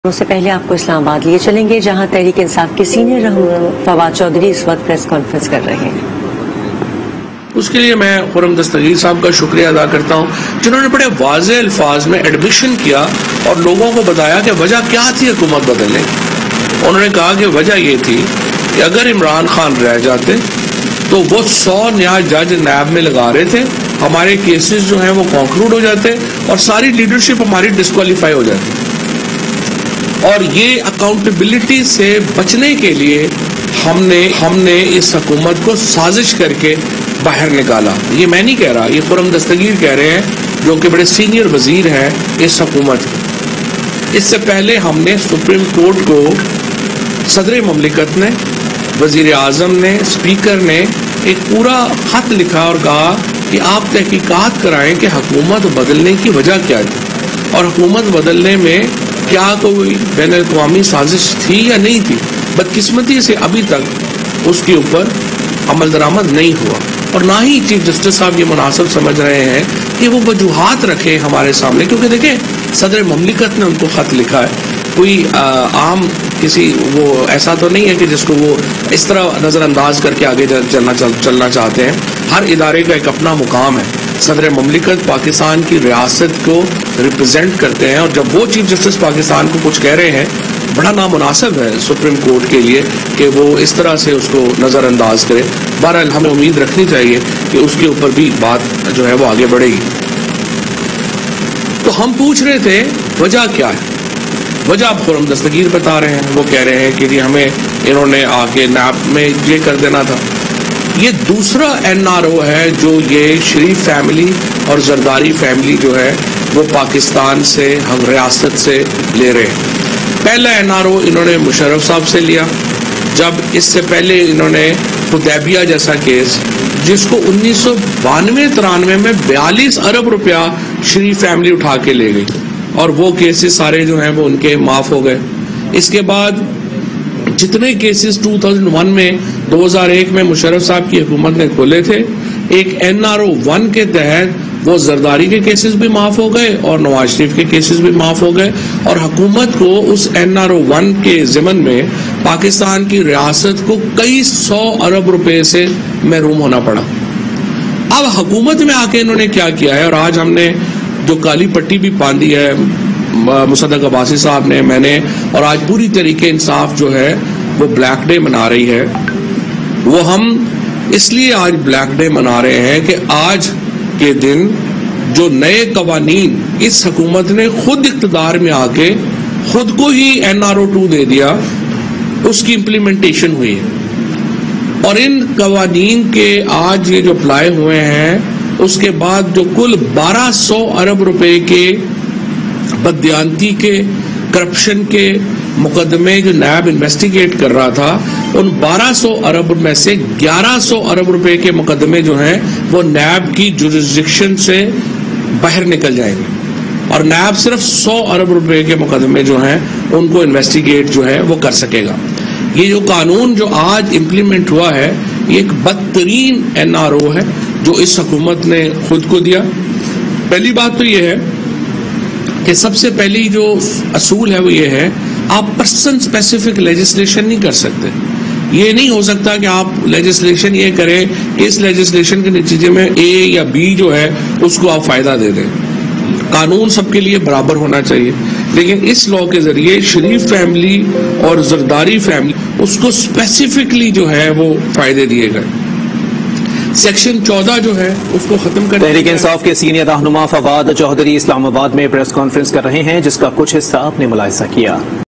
اس سے پہلے آپ کو اسلام آباد لیے چلیں گے جہاں تحریک انصاف کے سینئر رہنما فواد چودھری اس وقت پریس کانفرنس کر رہے ہیں۔ اس کے لیے میں خرم دستگیر صاحب کا شکریہ ادا کرتا ہوں جنہوں نے بڑے واضح الفاظ میں ایڈمیشن کیا اور لوگوں کو بتایا کہ وجہ کیا تھی حکومت بدلنے۔ انہوں نے کہا کہ وجہ یہ تھی کہ اگر عمران خان رہ جاتے تو وہ 100 نیا جج نیب میں لگا رہے تھے، ہمارے کیسز جو ہیں وہ کنکلوڈ ہو جاتے اور ساری لیڈرشپ ہماری ڈسکوالیفائی ہو جاتی۔ اور یہ اکاؤنٹیبلٹی سے بچنے کے لیے ہم نے اس حکومت کو سازش کر کے باہر نکالا۔ یہ میں نہیں کہہ رہا، یہ خرم دستگیر کہہ رہے ہیں جو کہ بڑے سینئر وزیر ہیں اس حکومت کے۔ اس سے پہلے ہم نے سپریم کورٹ کو صدر مملکت نے، وزیر اعظم نے، اسپیکر نے ایک پورا خط لکھا اور کہا کہ آپ تحقیقات کرائیں کہ حکومت بدلنے کی وجہ کیا تھی اور حکومت بدلنے میں کیا کوئی بین الاقوامی سازش تھی یا نہیں تھی۔ بدقسمتی سے ابھی تک اس کے اوپر عمل درآمد نہیں ہوا اور نہ ہی چیف جسٹس صاحب یہ مناسب سمجھ رہے ہیں کہ وہ وجوہات رکھیں ہمارے سامنے، کیونکہ دیکھیں صدر مملکت نے ان کو خط لکھا ہے، کوئی عام کسی وہ ایسا تو نہیں ہے کہ جس کو وہ اس طرح نظر انداز کر کے آگے چلنا چاہتے ہیں۔ ہر ادارے کا ایک اپنا مقام ہے۔ صدر مملکت پاکستان کی ریاست کو ریپرزینٹ کرتے ہیں اور جب وہ چیف جسٹس پاکستان کو کچھ کہہ رہے ہیں بڑا نامناسب ہے سپریم کورٹ کے لیے کہ وہ اس طرح سے اس کو نظر انداز کرے۔ بہرحال ہمیں امید رکھنی چاہیے کہ اس کے اوپر بھی بات جو ہے وہ آگے بڑھے گی۔ تو ہم پوچھ رہے تھے وجہ کیا ہے؟ وجہ آپ خرم دستگیر بتا رہے ہیں، وہ کہہ رہے ہیں کہ ہمیں انہوں نے آ کے نیب میں یہ کر دینا تھا۔ یہ دوسرا NRO ہے جو یہ شریف فیملی اور زرداری فیملی جو ہے وہ پاکستان سے ہم ریاست سے لے رہے ہیں۔ پہلا NRO انہوں نے مشرف صاحب سے لیا، جب اس سے پہلے انہوں نے حدیبیہ جیسا کیس جس کو 1992-93 میں 42 ارب روپیہ شریف فیملی اٹھا کے لے گئی اور وہ کیسز سارے جو ہیں وہ ان کے معاف ہو گئے۔ اس کے بعد جتنے کیسز 2001 میں 2001 میں مشرف صاحب کی حکومت نے کھولے تھے، ایک NRO 1 کے تحت وہ زرداری کے کیسز بھی معاف ہو گئے اور نواز شریف کے کیسز بھی معاف ہو گئے اور حکومت کو اس NRO 1 کے ضمن میں پاکستان کی ریاست کو کئی 100 ارب روپے سے محروم ہونا پڑا۔ اب حکومت میں آ کے انہوں نے کیا کیا ہے اور آج ہم نے جو کالی پٹی بھی باندھی ہے مصدق عباسی صاحب نے، میں نے، اور آج پوری طریقے انصاف جو ہے وہ بلیک ڈے منا رہی ہے۔ وہ ہم اس لیے آج بلیک ڈے منا رہے ہیں کہ آج کے دن جو نئے قوانین اس حکومت نے خود اقتدار میں آ کے خود کو ہی NRO 2 دے دیا، اس کی امپلیمنٹیشن ہوئی ہے اور ان قوانین کے آج یہ جو اپلائی ہوئے ہیں اس کے بعد جو کل 1200 ارب روپے کے بددیانتی کے، کرپشن کے مقدمے جو نیب انویسٹیگیٹ کر رہا تھا، ان 1200 ارب میں سے 1100 ارب روپے کے مقدمے جو ہیں وہ نیب کی جورسڈکشن سے باہر نکل جائیں گے اور نیب صرف 100 ارب روپے کے مقدمے جو ہیں ان کو انویسٹیگیٹ جو ہے وہ کر سکے گا۔ یہ جو قانون جو آج امپلیمنٹ ہوا ہے یہ ایک بدترین NRO ہے جو اس حکومت نے خود کو دیا۔ پہلی بات تو یہ ہے کہ سب سے پہلی جو اصول ہے وہ یہ ہے آپ پرسن اسپیسیفک لیجسلیشن نہیں کر سکتے۔ یہ نہیں ہو سکتا کہ آپ لیجسلیشن یہ کریں کہ اس لیجسلیشن کے نتیجے میں A یا B جو ہے اس کو آپ فائدہ دے دیں۔ قانون سب کے لیے برابر ہونا چاہیے، لیکن اس لاء کے ذریعے شریف فیملی اور زرداری فیملی اس کو اسپیسیفکلی جو ہے وہ فائدے دیے گئے۔ سیکشن 14 جو ہے اس کو ختم کر تحریک انصاف کے سینئر رہنما فواد چودھری اسلام آباد میں پریس کانفرنس کر رہے ہیں جس کا کچھ حصہ آپ نے ملاحظہ کیا۔